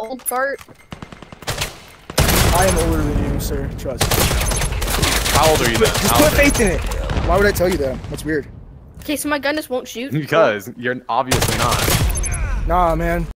old fart. I am older than you, sir. Trust. How old are you then? Just put faith in it. Why would I tell you that? That's weird. Okay, so my gun just won't shoot. Because you're obviously not. Nah, man.